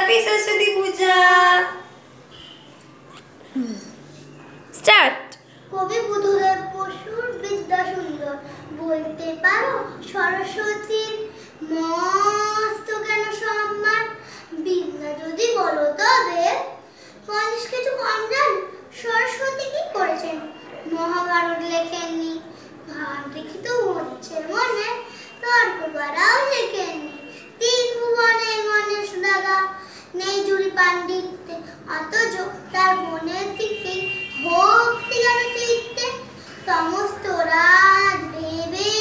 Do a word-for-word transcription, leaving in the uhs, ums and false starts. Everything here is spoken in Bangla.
Happy Saraswati Puja. Start. কবি বুদ্ধদেব বসুর বিদ্যা সুন্দর বলতে পারো সরস্বতীর মস্ত কেন সম্মান বিদ্যা যদি বলো তবে পঞ্চাশ কিছু কম জান সরস্বতী কি করেছেন মহাভারত লেখেননি ভারত তো হচ্ছে মনে তর্ক করাও লেখেননি তিন ভুবনে গণেশ দাদা নেই জুড়ি পাণ্ডিত্যে অথচ তার মনের দিকে ভক্তি গেল চিত্তে সমস্ত রাত ভেবে